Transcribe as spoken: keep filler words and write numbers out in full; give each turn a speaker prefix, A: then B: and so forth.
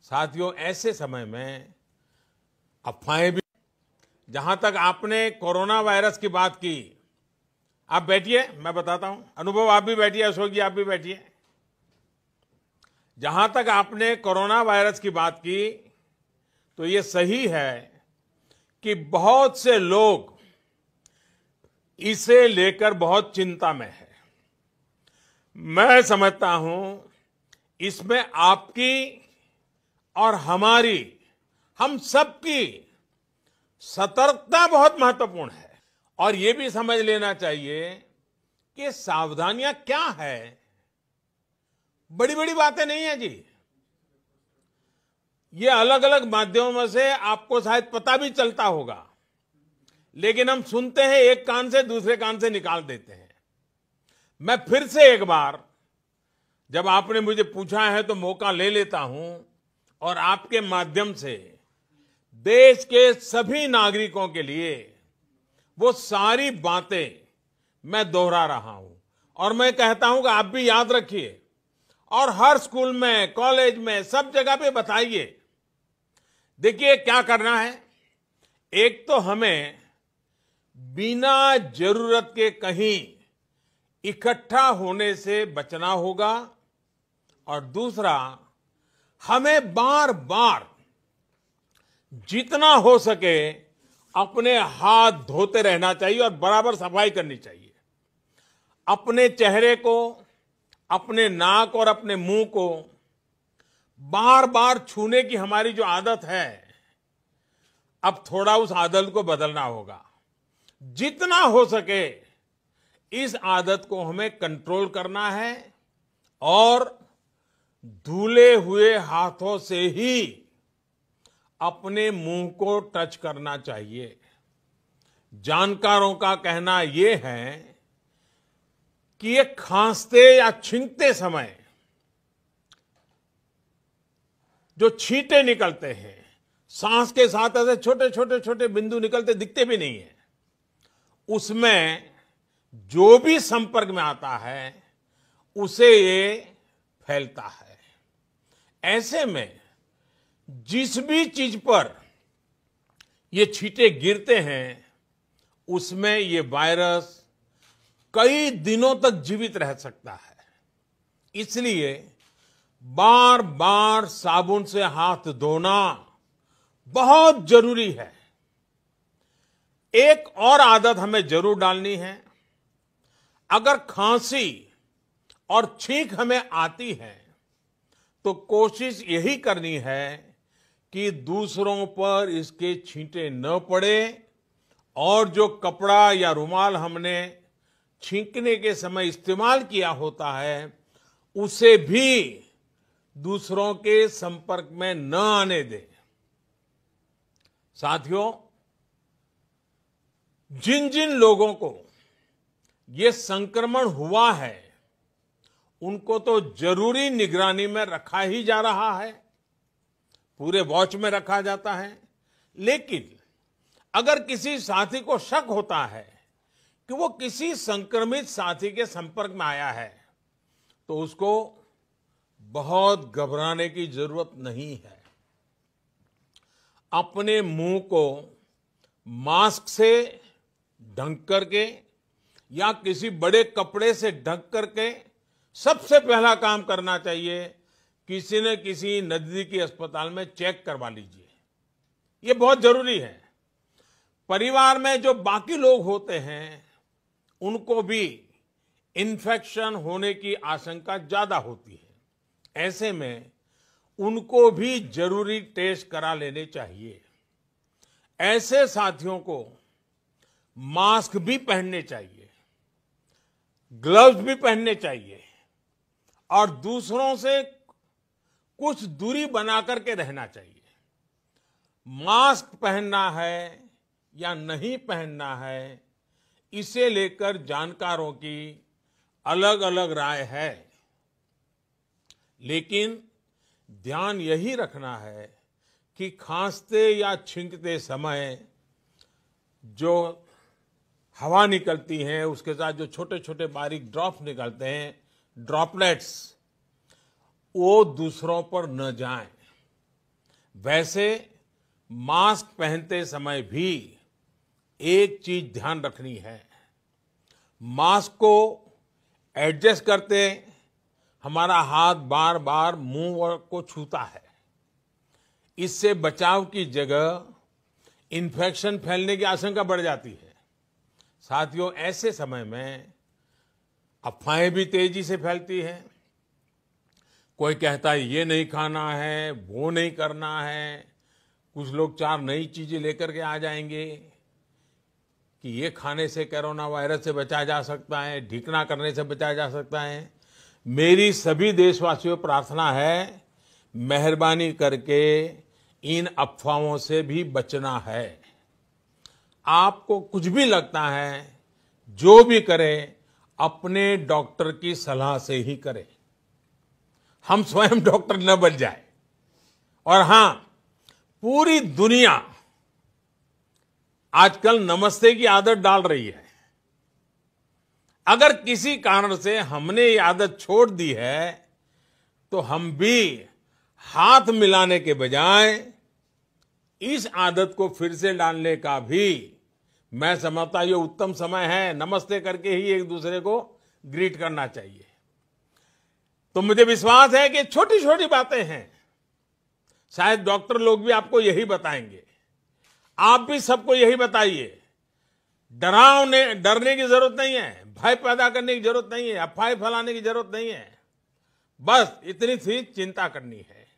A: साथियों, ऐसे समय में अफवाहें भी, जहां तक आपने कोरोना वायरस की बात की, आप बैठिए, मैं बताता हूं। अनुभव, आप भी बैठिए। अशोक जी, आप भी बैठिए। जहां तक आपने कोरोना वायरस की बात की, तो ये सही है कि बहुत से लोग इसे लेकर बहुत चिंता में है। मैं समझता हूं इसमें आपकी और हमारी, हम सबकी सतर्कता बहुत महत्वपूर्ण है। और ये भी समझ लेना चाहिए कि सावधानियां क्या है। बड़ी बड़ी बातें नहीं है जी। ये अलग अलग माध्यमों से आपको शायद पता भी चलता होगा, लेकिन हम सुनते हैं एक कान से दूसरे कान से निकाल देते हैं। मैं फिर से एक बार, जब आपने मुझे पूछा है तो मौका ले लेता हूं और आपके माध्यम से देश के सभी नागरिकों के लिए वो सारी बातें मैं दोहरा रहा हूं। और मैं कहता हूं कि आप भी याद रखिए और हर स्कूल में, कॉलेज में, सब जगह पे बताइए। देखिए क्या करना है। एक तो हमें बिना जरूरत के कहीं इकट्ठा होने से बचना होगा, और दूसरा, हमें बार बार जितना हो सके अपने हाथ धोते रहना चाहिए और बराबर सफाई करनी चाहिए। अपने चेहरे को, अपने नाक और अपने मुंह को बार बार छूने की हमारी जो आदत है, अब थोड़ा उस आदत को बदलना होगा। जितना हो सके इस आदत को हमें कंट्रोल करना है और धुले हुए हाथों से ही अपने मुंह को टच करना चाहिए। जानकारों का कहना यह है कि ये खांसते या छींकते समय जो छींटे निकलते हैं, सांस के साथ ऐसे छोटे छोटे छोटे बिंदु निकलते दिखते भी नहीं है, उसमें जो भी संपर्क में आता है उसे ये फैलता है। ऐसे में जिस भी चीज पर ये छींटे गिरते हैं, उसमें ये वायरस कई दिनों तक जीवित रह सकता है। इसलिए बार बार साबुन से हाथ धोना बहुत जरूरी है। एक और आदत हमें जरूर डालनी है। अगर खांसी और छींक हमें आती है तो कोशिश यही करनी है कि दूसरों पर इसके छींटे न पड़े, और जो कपड़ा या रुमाल हमने छींकने के समय इस्तेमाल किया होता है उसे भी दूसरों के संपर्क में न आने दें। साथियों, जिन जिन लोगों को ये संक्रमण हुआ है उनको तो जरूरी निगरानी में रखा ही जा रहा है, पूरे वॉच में रखा जाता है। लेकिन अगर किसी साथी को शक होता है कि वो किसी संक्रमित साथी के संपर्क में आया है, तो उसको बहुत घबराने की जरूरत नहीं है। अपने मुंह को मास्क से ढक करके या किसी बड़े कपड़े से ढक करके सबसे पहला काम करना चाहिए, किसी न किसी नजदीकी अस्पताल में चेक करवा लीजिए। ये बहुत जरूरी है। परिवार में जो बाकी लोग होते हैं उनको भी इन्फेक्शन होने की आशंका ज्यादा होती है। ऐसे में उनको भी जरूरी टेस्ट करा लेने चाहिए। ऐसे साथियों को मास्क भी पहनने चाहिए, ग्लव्स भी पहनने चाहिए और दूसरों से कुछ दूरी बना करके रहना चाहिए। मास्क पहनना है या नहीं पहनना है, इसे लेकर जानकारों की अलग अलग राय है, लेकिन ध्यान यही रखना है कि खांसते या छींकते समय जो हवा निकलती है उसके साथ जो छोटे छोटे बारीक ड्रॉप निकलते हैं, ड्रॉपलेट्स, वो दूसरों पर न जाएं। वैसे मास्क पहनते समय भी एक चीज ध्यान रखनी है, मास्क को एडजस्ट करते हमारा हाथ बार बार मुंह को छूता है। इससे बचाव की जगह इन्फेक्शन फैलने की आशंका बढ़ जाती है। साथियों, ऐसे समय में अफवाहें भी तेजी से फैलती हैं। कोई कहता है ये नहीं खाना है, वो नहीं करना है। कुछ लोग चार नई चीजें लेकर के आ जाएंगे कि ये खाने से कोरोना वायरस से बचा जा सकता है, ढीकना करने से बचा जा सकता है। मेरी सभी देशवासियों को प्रार्थना है, मेहरबानी करके इन अफवाहों से भी बचना है। आपको कुछ भी लगता है, जो भी करें, अपने डॉक्टर की सलाह से ही करें। हम स्वयं डॉक्टर न बन जाए। और हां, पूरी दुनिया आजकल नमस्ते की आदत डाल रही है। अगर किसी कारण से हमने ये आदत छोड़ दी है, तो हम भी हाथ मिलाने के बजाय इस आदत को फिर से डालने का भी मैं समझता ये उत्तम समय है। नमस्ते करके ही एक दूसरे को ग्रीट करना चाहिए। तो मुझे विश्वास है कि छोटी छोटी बातें हैं, शायद डॉक्टर लोग भी आपको यही बताएंगे। आप भी सबको यही बताइए। डरावने डरने की जरूरत नहीं है, भय पैदा करने की जरूरत नहीं है, अफवाह फैलाने की जरूरत नहीं है। बस इतनी सी चिंता करनी है।